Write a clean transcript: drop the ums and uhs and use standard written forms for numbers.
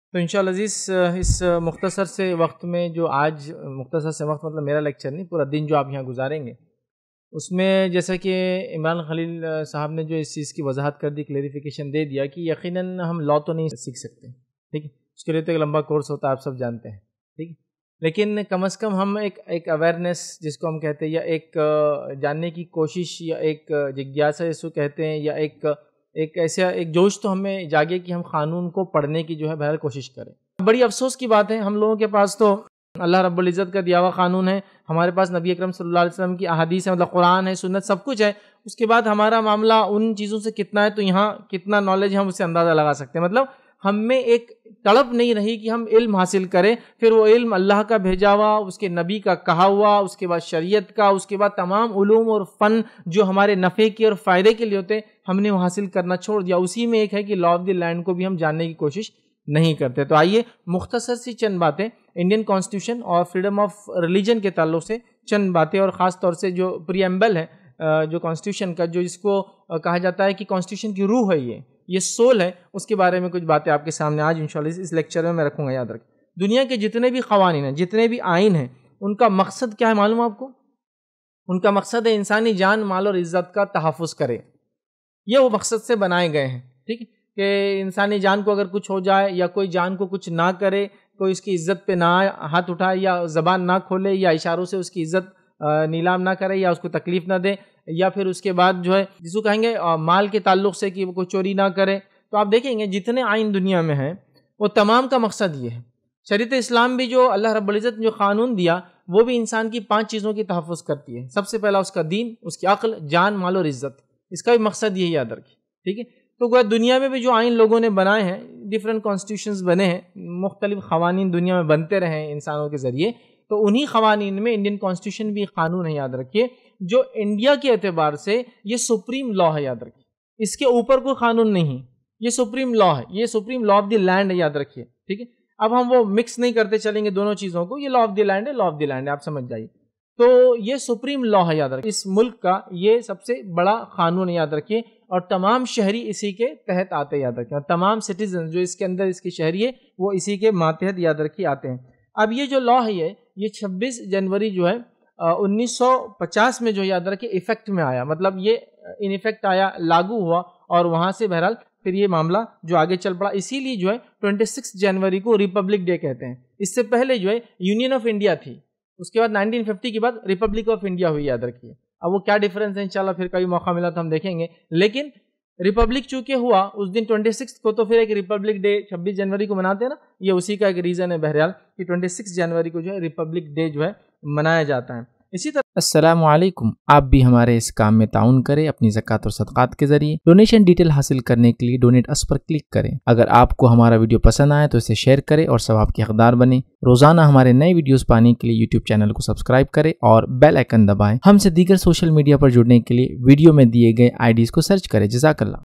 تو انشاءاللہ عزیز اس مختصر سے وقت میں جو آج مختصر سے وقت مطلب میرا لیکچر نہیں، پورا دن جو آپ یہاں گزاریں گے، اس میں جیسا کہ عمران خلیل صاحب نے جو اس چیز کی وضاحت کر دی، کلیریفیکیشن دے دیا کہ یقیناً ہم لا تو نہیں سیکھ سکتے، ٹھیک ہے، اس کے لیے تو ایک لمبا کورس ہوتا ہے، آپ سب جانتے ہیں، ٹھیک ہے، لیکن کم از کم ہم ایک اویئرنیس جس کو ہم کہتے ہیں، یا ایک جاننے کی کوشش، یا ایک جگیاسا جس کو کہتے ہیں، یا ایک ایسا ایک جوش تو ہمیں جاگے کہ ہم قانون کو پڑھنے کی جو ہے بہرحال کوشش کریں۔ بڑی افسوس کی بات ہے، ہم لوگوں کے پاس تو اللہ رب العزت کا دیا ہوا قانون ہے، ہمارے پاس نبی اکرم صلی اللہ علیہ وسلم کی احادیث ہے، مطلب قرآن ہے، سنت، سب کچھ ہے، اس کے بعد ہمارا معاملہ ان چیزوں سے کتنا ہے، تو یہاں کتنا نالج ہم اسے اندازہ لگا سکتے ہیں۔ مطلب ہم میں ایک تڑپ نہیں رہی کہ ہم علم حاصل کریں، پھر وہ علم اللہ کا بھیجا ہوا، اس کے نبی کا کہا ہوا، اس کے بعد شریعت کا، اس کے بعد تمام علوم اور فن جو ہمارے نفع کے اور فائدے کے لیے ہوتے، ہم نے وہ حاصل کرنا چھوڑ دیا۔ اسی میں ایک ہے کہ لا آف دی لینڈ کو بھی ہم جاننے کی کوشش نہیں کرتے۔ تو آئیے مختصر سی چند باتیں انڈین کانسٹیٹیوشن اور فریڈم آف ریلیجن کے تعلق سے چند باتیں، اور خاص طور سے جو پریامبل ہے جو کانسٹیٹیوشن کا، جو اس کو کہا جاتا ہے کہ کانسٹیٹیوشن کی روح ہے، یہ سول ہے، اس کے بارے میں کچھ باتیں آپ کے سامنے آج انشاءاللہ اس لیکچر میں رکھوں گا۔ یاد رکھیں، دنیا کے جتنے بھی قوانین ہیں، جتنے بھی آئین ہیں، ان کا مقصد کیا ہے معلوم آپ کو؟ ان کا مقصد ہے انسانی جان، مال اور عزت کا تحفظ کرے، یہ وہ مقصد سے بنائے گئے ہیں، ٹھیک ہے، کہ انسانی جان کو اگر کچھ ہو جائے، یا کوئی جان کو کچھ نہ کرے، کوئی اس کی عزت پہ نہ ہاتھ اٹھائے، یا زبان نہ کھولے، یا اشاروں سے اس کی عزت نیلام نہ کرے، یا اس کو تکلیف نہ دے، یا پھر اس کے بعد جو ہے جس کو کہیں گے مال کے تعلق سے کہ وہ کوئی چوری نہ کرے۔ تو آپ دیکھیں گے جتنے آئین دنیا میں ہیں وہ تمام کا مقصد یہ ہے۔ شریعت اسلام بھی جو اللہ رب العزت نے جو قانون دیا، وہ بھی انسان کی 5 چیزوں کی تحفظ کرتی ہے۔ سب سے پہلا اس کا دین، اس کی عقل، جان، مال اور عزت، اس کا بھی مقصد یہی یاد رکھیں، ٹھیک ہے۔ تو گویا دنیا میں بھی جو آئین لوگوں نے بنائے ہیں، ڈیفرنٹ کانسٹیٹیوشنز بنے ہیں، مختلف قوانین دنیا میں بنتے رہے ہیں انسانوں کے ذریعے، تو انہی قوانین میں انڈین کانسٹیٹیوشن بھی قانون ہے، یاد رکھیے، جو انڈیا کے اعتبار سے یہ سپریم لا ہے، یاد رکھیے، اس کے اوپر کوئی قانون نہیں، یہ سپریم لا ہے، یہ supreme law of the land ہے، یاد رکھیے، ٹھیک ہے۔ اب ہم وہ مکس نہیں کرتے چلیں گے دونوں چیزوں کو، یہ لا آف دی لینڈ ہے، لا آف دی لینڈ ہے، آپ سمجھ جائیے۔ تو یہ سپریم لا ہے، یاد رکھیے، اس ملک کا یہ سب سے بڑا قانون ہے، یاد رکھیے، اور تمام شہری اسی کے تحت آتے ہیں، یاد رکھیں، اور تمام سٹیزن جو اس کے اندر اس کی شہری ہے وہ اسی کے ماتحت، یاد رکھیے، آتے ہیں۔ اب یہ جو لا ہے یہ 26 جنوری جو ہے 1950 میں جو یاد رکھیے ایفیکٹ میں آیا، مطلب یہ ان ایفیکٹ آیا، لاگو ہوا، اور وہاں سے بہرحال پھر یہ معاملہ جو آگے چل پڑا۔ اسی لیے جو ہے 26 جنوری کو ریپبلک ڈے کہتے ہیں۔ اس سے پہلے جو ہے یونین آف انڈیا تھی، اس کے بعد 1950 کے بعد ریپبلک آف انڈیا ہوئی، یاد رکھیے۔ اب وہ کیا ڈیفرنس ہے انشاءاللہ پھر کبھی موقع ملا تو ہم دیکھیں گے، لیکن ریپبلک چونکہ ہوا اس دن 26 کو، تو پھر ایک ریپبلک ڈے 26 جنوری کو مناتے ہیں نا، یہ اسی کا ایک ریزن ہے بہرحال کہ 26 جنوری کو جو ہے ریپبلک ڈے جو ہے منایا جاتا ہے۔ اسی طرح السلام علیکم، آپ بھی ہمارے اس کام میں تعاون کریں اپنی زکوٰۃ اور صدقات کے ذریعے۔ ڈونیشن ڈیٹیل حاصل کرنے کے لیے ڈونیٹ اس پر کلک کریں۔ اگر آپ کو ہمارا ویڈیو پسند آئے تو اسے شیئر کریں اور ثواب کے حقدار بنیں۔ روزانہ ہمارے نئے ویڈیوز پانے کے لیے یوٹیوب چینل کو سبسکرائب کریں اور بیل آئیکن دبائیں۔ ہم سے دیگر سوشل میڈیا پر جڑنے کے لیے ویڈیو میں دیے گئے IDs کو سرچ کریں۔ جزاک اللہ۔